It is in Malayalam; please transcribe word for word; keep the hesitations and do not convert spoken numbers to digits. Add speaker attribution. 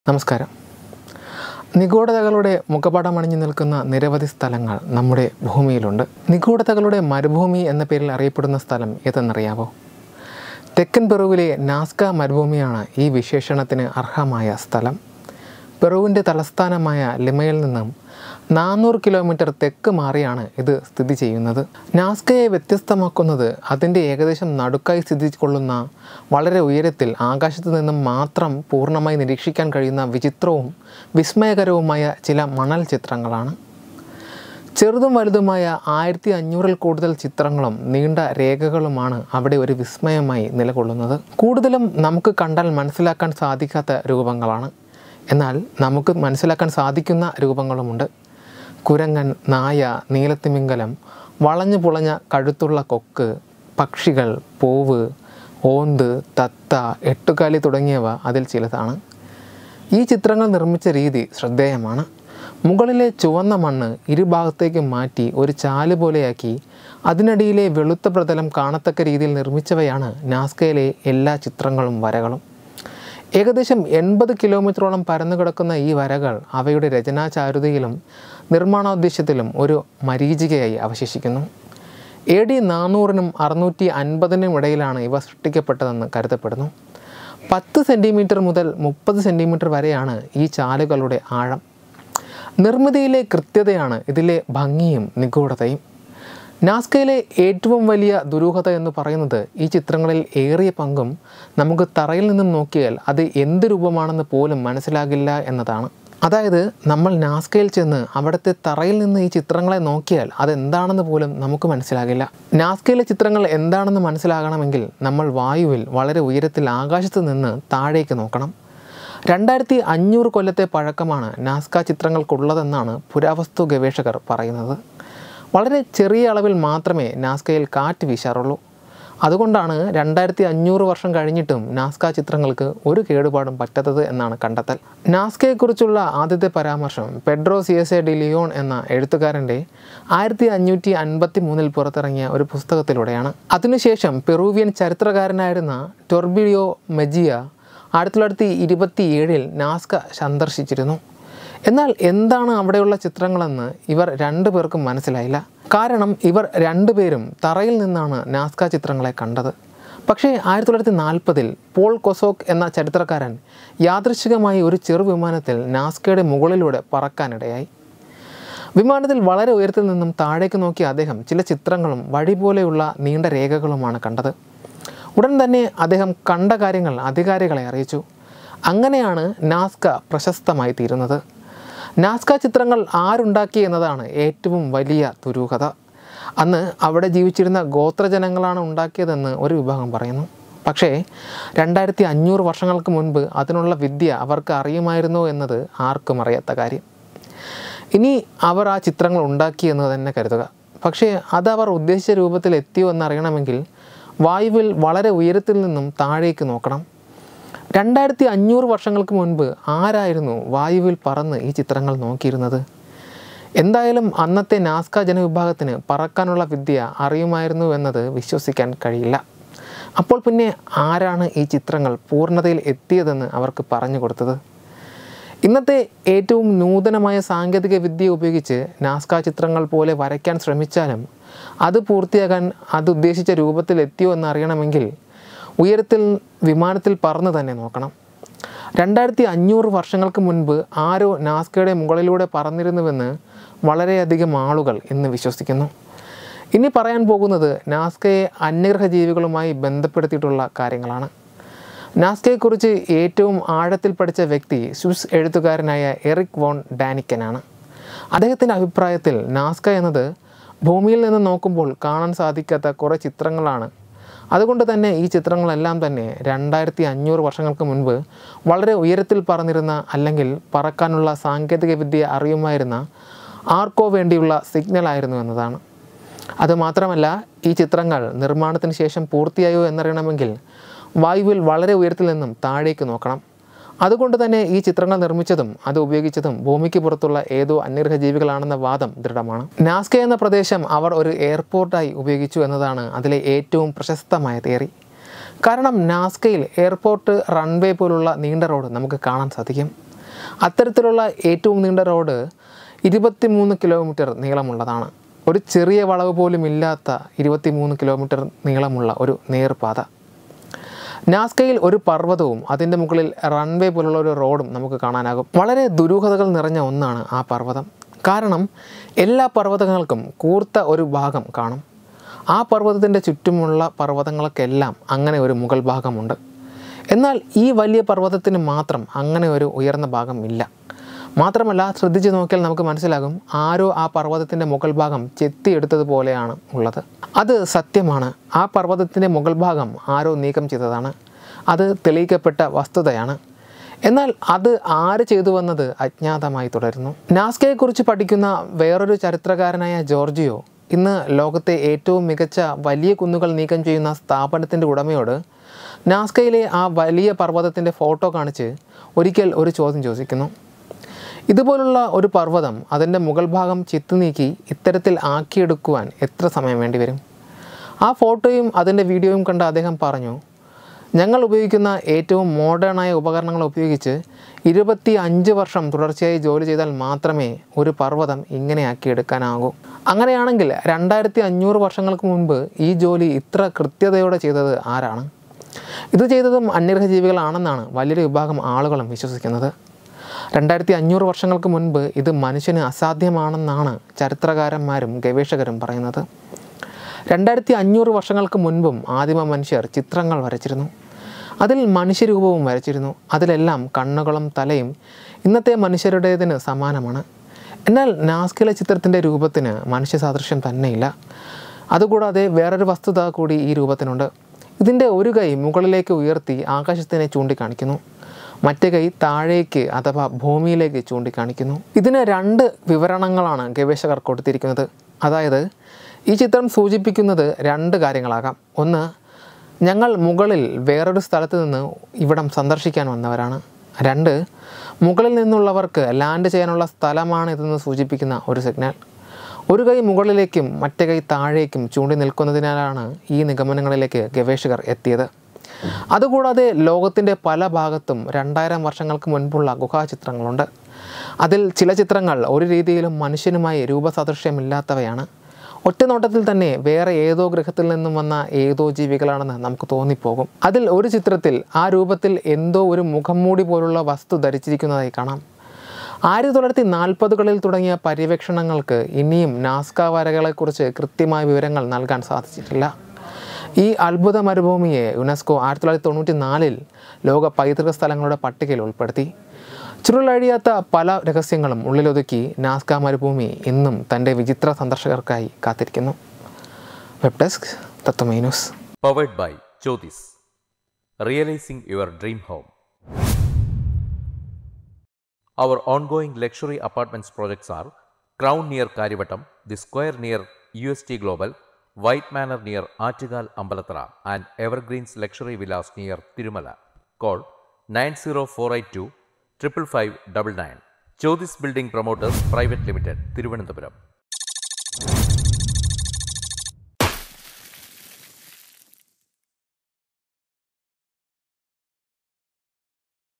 Speaker 1: നമസ്കാരം. നിഗൂഢതകളുടെ മുഖപടമണിഞ്ഞു നിൽക്കുന്ന നിരവധി സ്ഥലങ്ങൾ നമ്മുടെ ഭൂമിയിലുണ്ട്. നിഗൂഢതകളുടെ മരുഭൂമി എന്ന പേരിൽ അറിയപ്പെടുന്ന സ്ഥലം ഏതെന്നറിയാവോ? തെക്കൻ പെറുവിലെ നാസ്ക മരുഭൂമിയാണ് ഈ വിശേഷണത്തിന് അർഹമായ സ്ഥലം. പെറുവിൻ്റെ തലസ്ഥാനമായ ലിമയിൽ നിന്നും നാനൂറ് കിലോമീറ്റർ തെക്ക് മാറിയാണ് ഇത് സ്ഥിതി ചെയ്യുന്നത്. നാസ്കയെ വ്യത്യസ്തമാക്കുന്നത് അതിൻ്റെ ഏകദേശം നടുക്കായി സ്ഥിതി കൊള്ളുന്ന വളരെ ഉയരത്തിൽ ആകാശത്ത് നിന്നും മാത്രം പൂർണ്ണമായി നിരീക്ഷിക്കാൻ കഴിയുന്ന വിചിത്രവും വിസ്മയകരവുമായ ചില മണൽ ചിത്രങ്ങളാണ്. ചെറുതും വലുതുമായ ആയിരത്തി അഞ്ഞൂറിൽ കൂടുതൽ ചിത്രങ്ങളും നീണ്ട രേഖകളുമാണ് അവിടെ ഒരു വിസ്മയമായി നിലകൊള്ളുന്നത്. കൂടുതലും നമുക്ക് കണ്ടാൽ മനസ്സിലാക്കാൻ സാധിക്കാത്ത രൂപങ്ങളാണ്. എന്നാൽ നമുക്ക് മനസ്സിലാക്കാൻ സാധിക്കുന്ന രൂപങ്ങളുമുണ്ട്. കുരങ്ങൻ, നായ, നീലത്തിമിംഗലം, വളഞ്ഞു പുളഞ്ഞ കഴുത്തുള്ള കൊക്ക്, പക്ഷികൾ, പൂവ്, ഓന്ത്, തത്ത, എട്ടുകാലി തുടങ്ങിയവ അതിൽ ചിലതാണ്. ഈ ചിത്രങ്ങൾ നിർമ്മിച്ച രീതി ശ്രദ്ധേയമാണ്. മുകളിലെ ചുവന്ന മണ്ണ് ഇരുഭാഗത്തേക്കും മാറ്റി ഒരു ചാല് പോലെയാക്കി അതിനടിയിലെ വെളുത്ത പ്രതലം കാണത്തക്ക രീതിയിൽ നിർമ്മിച്ചവയാണ് നാസ്കയിലെ എല്ലാ ചിത്രങ്ങളും വരകളും. ഏകദേശം എൺപത് കിലോമീറ്ററോളം പരന്നു കിടക്കുന്ന ഈ വരകൾ അവയുടെ രചനാചാരുതയിലും നിർമ്മാണോദ്ദേശ്യത്തിലും ഒരു മരീചികയായി അവശേഷിക്കുന്നു. എ ഡി നാനൂറിനും അറുന്നൂറ്റി അൻപതിനും ഇടയിലാണ് ഇവ സൃഷ്ടിക്കപ്പെട്ടതെന്ന് കരുതപ്പെടുന്നു. പത്ത് സെൻറ്റിമീറ്റർ മുതൽ മുപ്പത് സെൻറ്റിമീറ്റർ വരെയാണ് ഈ ചാലുകളുടെ ആഴം. നിർമ്മിതിയിലെ കൃത്യതയാണ് ഇതിലെ ഭംഗിയും നിഗൂഢതയും. നാസ്കയിലെ ഏറ്റവും വലിയ ദുരൂഹത എന്ന് പറയുന്നത് ഈ ചിത്രങ്ങളിൽ ഏറിയ പങ്കും നമുക്ക് തറയിൽ നിന്നും നോക്കിയാൽ അത് എന്ത് രൂപമാണെന്ന് പോലും മനസ്സിലാകില്ല എന്നതാണ്. അതായത് നമ്മൾ നാസ്കയിൽ ചെന്ന് അവിടുത്തെ തറയിൽ നിന്ന് ഈ ചിത്രങ്ങളെ നോക്കിയാൽ അതെന്താണെന്ന് പോലും നമുക്ക് മനസ്സിലാകില്ല. നാസ്കയിലെ ചിത്രങ്ങൾ എന്താണെന്ന് മനസ്സിലാകണമെങ്കിൽ നമ്മൾ വായുവിൽ വളരെ ഉയരത്തിൽ ആകാശത്ത് നിന്ന് താഴേക്ക് നോക്കണം. രണ്ടായിരത്തി അഞ്ഞൂറ് കൊല്ലത്തെ പഴക്കമാണ് നാസ്ക ചിത്രങ്ങൾക്കുള്ളതെന്നാണ് പുരാവസ്തു ഗവേഷകർ പറയുന്നത്. വളരെ ചെറിയ അളവിൽ മാത്രമേ നാസ്കയിൽ കാറ്റ് വീശാറുള്ളൂ. അതുകൊണ്ടാണ് രണ്ടായിരത്തി അഞ്ഞൂറ് വർഷം കഴിഞ്ഞിട്ടും നാസ്ക ചിത്രങ്ങൾക്ക് ഒരു കേടുപാടും പറ്റാത്തത് എന്നാണ് കണ്ടെത്തൽ. നാസ്കയെക്കുറിച്ചുള്ള ആദ്യത്തെ പരാമർശം പെഡ്രോ സിയസെ ഡി ലിയോൺ എന്ന എഴുത്തുകാരൻ്റെ ആയിരത്തി അഞ്ഞൂറ്റി അൻപത്തി മൂന്നിൽ പുറത്തിറങ്ങിയ ഒരു പുസ്തകത്തിലൂടെയാണ്. അതിനുശേഷം പെറൂവിയൻ ചരിത്രകാരനായിരുന്ന ടൊർബിയോ മെജിയ ആയിരത്തി തൊള്ളായിരത്തി ഇരുപത്തി ഏഴിൽ നാസ്ക സന്ദർശിച്ചിരുന്നു. എന്നാൽ എന്താണ് അവിടെയുള്ള ചിത്രങ്ങളെന്ന് ഇവർ രണ്ടു പേർക്കും മനസ്സിലായില്ല. കാരണം ഇവർ രണ്ടുപേരും തറയിൽ നിന്നാണ് നാസ്ക ചിത്രങ്ങളെ കണ്ടത്. പക്ഷേ ആയിരത്തി തൊള്ളായിരത്തി നാൽപ്പതിൽ പോൾ കൊസോക്ക് എന്ന ചരിത്രകാരൻ യാദൃശ്ചികമായി ഒരു ചെറു വിമാനത്തിൽ നാസ്കയുടെ മുകളിലൂടെ പറക്കാനിടയായി. വിമാനത്തിൽ വളരെ ഉയരത്തിൽ നിന്നും താഴേക്ക് നോക്കിയ അദ്ദേഹം ചില ചിത്രങ്ങളും വഴി പോലെയുള്ള നീണ്ട രേഖകളുമാണ് കണ്ടത്. ഉടൻ തന്നെ അദ്ദേഹം കണ്ട കാര്യങ്ങൾ അധികാരികളെ അറിയിച്ചു. അങ്ങനെയാണ് നാസ്ക പ്രശസ്തമായി തീരുന്നത്. നാസ്ക ചിത്രങ്ങൾ ആരുണ്ടാക്കി എന്നതാണ് ഏറ്റവും വലിയ ദുരൂഹത. അന്ന് അവിടെ ജീവിച്ചിരുന്ന ഗോത്രജനങ്ങളാണ് ഉണ്ടാക്കിയതെന്ന് ഒരു വിഭാഗം പറയുന്നു. പക്ഷേ രണ്ടായിരത്തി അഞ്ഞൂറ് വർഷങ്ങൾക്ക് മുൻപ് അതിനുള്ള വിദ്യ അവർക്ക് അറിയുമായിരുന്നു എന്നത് ആർക്കും അറിയാത്ത കാര്യം. ഇനി അവർ ആ ചിത്രങ്ങൾ ഉണ്ടാക്കി എന്ന് തന്നെ കരുതുക. പക്ഷേ അതവർ ഉദ്ദേശിച്ച രൂപത്തിൽ എത്തിയോ എന്നറിയണമെങ്കിൽ വായുവിൽ വളരെ ഉയരത്തിൽ നിന്നും താഴേക്ക് നോക്കണം. രണ്ടായിരത്തി അഞ്ഞൂറ് വർഷങ്ങൾക്ക് മുൻപ് ആരായിരുന്നു വായുവിൽ പറന്ന് ഈ ചിത്രങ്ങൾ നോക്കിയിരുന്നത്? എന്തായാലും അന്നത്തെ നാസ്ക ജനവിഭാഗത്തിന് പറക്കാനുള്ള വിദ്യ അറിയുമായിരുന്നു എന്നത് വിശ്വസിക്കാൻ കഴിയില്ല. അപ്പോൾ പിന്നെ ആരാണ് ഈ ചിത്രങ്ങൾ പൂർണ്ണതയിൽ എത്തിയതെന്ന് അവർക്ക് പറഞ്ഞു കൊടുത്തത്? ഇന്നത്തെ ഏറ്റവും നൂതനമായ സാങ്കേതിക വിദ്യ ഉപയോഗിച്ച് നാസ്ക ചിത്രങ്ങൾ പോലെ വരയ്ക്കാൻ ശ്രമിച്ചാലും അത് പൂർത്തിയാക്കാൻ അത് ഉദ്ദേശിച്ച രൂപത്തിൽ എത്തിയോ എന്നറിയണമെങ്കിൽ ഉയരത്തിൽ വിമാനത്തിൽ പറന്ന് തന്നെ നോക്കണം. രണ്ടായിരത്തി അഞ്ഞൂറ് വർഷങ്ങൾക്ക് മുൻപ് ആരോ നാസ്കയുടെ മുകളിലൂടെ പറന്നിരുന്നുവെന്ന് വളരെയധികം ആളുകൾ ഇന്ന് വിശ്വസിക്കുന്നു. ഇനി പറയാൻ പോകുന്നത് നാസ്കയെ അന്യഗ്രഹ ജീവികളുമായി ബന്ധപ്പെടുത്തിയിട്ടുള്ള കാര്യങ്ങളാണ്. നാസ്കയെക്കുറിച്ച് ഏറ്റവും ആഴത്തിൽ പഠിച്ച വ്യക്തി സ്വിസ് എഴുത്തുകാരനായ എറിക് വോൺ ഡാനിക്കനാണ്. അദ്ദേഹത്തിൻ്റെ അഭിപ്രായത്തിൽ നാസ്ക എന്നത് ഭൂമിയിൽ നിന്ന് നോക്കുമ്പോൾ കാണാൻ സാധിക്കാത്ത കുറേ ചിത്രങ്ങളാണ്. അതുകൊണ്ട് തന്നെ ഈ ചിത്രങ്ങളെല്ലാം തന്നെ രണ്ടായിരത്തി അഞ്ഞൂറ് വർഷങ്ങൾക്ക് മുൻപ് വളരെ ഉയരത്തിൽ പറന്നിരുന്ന അല്ലെങ്കിൽ പറക്കാനുള്ള സാങ്കേതിക വിദ്യ അറിയുമായിരുന്ന ആർക്കോ വേണ്ടിയുള്ള സിഗ്നലായിരുന്നു എന്നതാണ്. അതുമാത്രമല്ല, ഈ ചിത്രങ്ങൾ നിർമ്മാണത്തിന് ശേഷം പൂർത്തിയായോ എന്നറിയണമെങ്കിൽ വായുവിൽ വളരെ ഉയരത്തിൽ നിന്നും താഴേക്ക് നോക്കണം. അതുകൊണ്ട് തന്നെ ഈ ചിത്രങ്ങൾ നിർമ്മിച്ചതും അത് ഉപയോഗിച്ചതും ഭൂമിക്ക് പുറത്തുള്ള ഏതോ അന്യഗ്രഹ ജീവികളാണെന്ന വാദം ദൃഢമാണ്. നാസ്ക എന്ന പ്രദേശം അവർ ഒരു എയർപോർട്ടായി ഉപയോഗിച്ചു എന്നതാണ് അതിലെ ഏറ്റവും പ്രശസ്തമായ തിയറി. കാരണം നാസ്കയിൽ എയർപോർട്ട്, റൺവേ പോലുള്ള നീണ്ട റോഡ് നമുക്ക് കാണാൻ സാധിക്കും. അത്തരത്തിലുള്ള ഏറ്റവും നീണ്ട റോഡ് ഇരുപത്തി മൂന്ന് കിലോമീറ്റർ നീളമുള്ളതാണ്. ഒരു ചെറിയ വളവ് പോലും ഇല്ലാത്ത ഇരുപത്തി മൂന്ന് കിലോമീറ്റർ നീളമുള്ള ഒരു നേർപാത. നാസ്കയിൽ ഒരു പർവ്വതവും അതിൻ്റെ മുകളിൽ റൺവേ പോലുള്ള ഒരു റോഡും നമുക്ക് കാണാനാകും. വളരെ ദുരൂഹതകൾ നിറഞ്ഞ ഒന്നാണ് ആ പർവ്വതം. കാരണം എല്ലാ പർവ്വതങ്ങൾക്കും കൂർത്ത ഒരു ഭാഗം കാണും. ആ പർവ്വതത്തിൻ്റെ ചുറ്റുമുള്ള പർവ്വതങ്ങൾക്കെല്ലാം അങ്ങനെ ഒരു മുകൾ ഭാഗമുണ്ട്. എന്നാൽ ഈ വലിയ പർവ്വതത്തിന് മാത്രം അങ്ങനെ ഒരു ഉയർന്ന ഭാഗം ഇല്ല. മാത്രമല്ല, ശ്രദ്ധിച്ചു നോക്കിയാൽ നമുക്ക് മനസ്സിലാകും, ആരോ ആ പർവ്വതത്തിൻ്റെ മുകൾ ഭാഗം ചെത്തിയെടുത്തതുപോലെയാണ് ഉള്ളത്. അത് സത്യമാണ്. ആ പർവ്വതത്തിൻ്റെ മുകൾ ഭാഗം ആരോ നീക്കം ചെയ്തതാണ്. അത് തെളിയിക്കപ്പെട്ട വസ്തുതയാണ്. എന്നാൽ അത് ആര് ചെയ്തുവെന്നത് അജ്ഞാതമായി തുടരുന്നു. നാസ്കയെക്കുറിച്ച് പഠിക്കുന്ന വേറൊരു ചരിത്രകാരനായ ജോർജിയോ ഇന്ന് ലോകത്തെ ഏറ്റവും മികച്ച വലിയ കുന്നുകൾ നീക്കം ചെയ്യുന്ന സ്ഥാപനത്തിൻ്റെ ഉടമയോട് നാസ്കയിലെ ആ വലിയ പർവ്വതത്തിൻ്റെ ഫോട്ടോ കാണിച്ച് ഒരിക്കൽ ഒരു ചോദ്യം ചോദിക്കുന്നു. ഇതുപോലുള്ള ഒരു പർവ്വതം അതിൻ്റെ മുകൾ ഭാഗം ചിത്തു നീക്കി ഇത്തരത്തിൽ ആക്കിയെടുക്കുവാൻ എത്ര സമയം വേണ്ടിവരും? ആ ഫോട്ടോയും അതിൻ്റെ വീഡിയോയും കണ്ട അദ്ദേഹം പറഞ്ഞു, ഞങ്ങൾ ഉപയോഗിക്കുന്ന ഏറ്റവും മോഡേണായ ഉപകരണങ്ങൾ ഉപയോഗിച്ച് ഇരുപത്തി അഞ്ച് വർഷം തുടർച്ചയായി ജോലി ചെയ്താൽ മാത്രമേ ഒരു പർവ്വതം ഇങ്ങനെ ആക്കിയെടുക്കാനാകൂ. അങ്ങനെയാണെങ്കിൽ രണ്ടായിരത്തി അഞ്ഞൂറ് വർഷങ്ങൾക്ക് മുൻപ് ഈ ജോലി ഇത്ര കൃത്യതയോടെ ചെയ്തത് ആരാണ്? ഇത് ചെയ്തതും അന്യഗ്രഹജീവികളാണെന്നാണ് വലിയൊരു വിഭാഗം ആളുകളും വിശ്വസിക്കുന്നത്. രണ്ടായിരത്തി അഞ്ഞൂറ് വർഷങ്ങൾക്ക് മുൻപ് ഇത് മനുഷ്യന് അസാധ്യമാണെന്നാണ് ചരിത്രകാരന്മാരും ഗവേഷകരും പറയുന്നത്. രണ്ടായിരത്തി അഞ്ഞൂറ് വർഷങ്ങൾക്ക് മുൻപും ആദിമ മനുഷ്യർ ചിത്രങ്ങൾ വരച്ചിരുന്നു. അതിൽ മനുഷ്യരൂപവും വരച്ചിരുന്നു. അതിലെല്ലാം കണ്ണുകളും തലയും ഇന്നത്തെ മനുഷ്യരുടേതിന് സമാനമാണ്. എന്നാൽ നാസ്കയിലെ ചിത്രത്തിൻ്റെ രൂപത്തിന് മനുഷ്യ സാദൃശ്യം തന്നെയില്ല. അതുകൂടാതെ വേറൊരു വസ്തുത കൂടി ഈ രൂപത്തിനുണ്ട്. ഇതിൻ്റെ ഒരു കൈ മുകളിലേക്ക് ഉയർത്തി ആകാശത്തിനെ ചൂണ്ടിക്കാണിക്കുന്നു, മറ്റേ കൈ താഴേക്ക് അഥവാ ഭൂമിയിലേക്ക് ചൂണ്ടിക്കാണിക്കുന്നു. ഇതിന് രണ്ട് വിവരണങ്ങളാണ് ഗവേഷകർ കൊടുത്തിരിക്കുന്നത്. അതായത്, ഈ ചിത്രം സൂചിപ്പിക്കുന്നത് രണ്ട് കാര്യങ്ങളാകാം. ഒന്ന്, ഞങ്ങൾ മുകളിൽ വേറൊരു സ്ഥലത്ത് നിന്ന് ഇവിടം സന്ദർശിക്കാൻ വന്നവരാണ്. രണ്ട്, മുകളിൽ നിന്നുള്ളവർക്ക് ലാൻഡ് ചെയ്യാനുള്ള സ്ഥലമാണ് ഇതെന്ന് സൂചിപ്പിക്കുന്ന ഒരു സിഗ്നൽ. ഒരു കൈ മുകളിലേക്കും മറ്റേ കൈ താഴേക്കും ചൂണ്ടി നിൽക്കുന്നതിനാലാണ് ഈ നിഗമനങ്ങളിലേക്ക് ഗവേഷകർ എത്തിയത്. അതുകൂടാതെ ലോകത്തിൻ്റെ പല ഭാഗത്തും രണ്ടായിരം വർഷങ്ങൾക്ക് മുൻപുള്ള ഗുഹാചിത്രങ്ങളുണ്ട്. അതിൽ ചില ചിത്രങ്ങൾ ഒരു രീതിയിലും മനുഷ്യനുമായി രൂപസാദൃശ്യമില്ലാത്തവയാണ്. ഒറ്റനോട്ടത്തിൽ തന്നെ വേറെ ഏതോ ഗ്രഹത്തിൽ നിന്നും വന്ന ഏതോ ജീവികളാണെന്ന് നമുക്ക് തോന്നിപ്പോകും. അതിൽ ഒരു ചിത്രത്തിൽ ആ രൂപത്തിൽ എന്തോ ഒരു മുഖംമൂടി പോലുള്ള വസ്തു ധരിച്ചിരിക്കുന്നതായി കാണാം. ആയിരത്തി തൊള്ളായിരത്തി നാൽപ്പതുകളിൽ തുടങ്ങിയ പര്യവേക്ഷണങ്ങൾക്ക് ഇനിയും നാസ്ക വരകളെക്കുറിച്ച് കൃത്യമായ വിവരങ്ങൾ നൽകാൻ സാധിച്ചിട്ടില്ല. ഈ അത്ഭുത മരുഭൂമിയെ യുനെസ്കോ ആയിരത്തി തൊള്ളായിരത്തി തൊണ്ണൂറ്റി നാലിൽ ലോക പൈതൃക സ്ഥലങ്ങളുടെ പട്ടികയിൽ ഉൾപ്പെടുത്തി. ചുരുളഴിയാത്ത പല രഹസ്യങ്ങളും ഉള്ളിലൊതുക്കി നാസ്ക മരുഭൂമി ഇന്നും തൻ്റെ വിചിത്ര സന്ദർശകർക്കായി കാത്തിരിക്കുന്നു. Web desk Tatwamayi news.
Speaker 2: Powered by Jyothis, realising your dream home. Our ongoing luxury apartments projects are Crown near Karivattam, The Square near U S T Global, White Manor near Aattugal Ambalathara, and Evergreens Luxury Villas near Tirumala. Call nine zero four eight two five five five nine nine. Jyothis Building Promoters Private Limited, Thiruvananthapuram.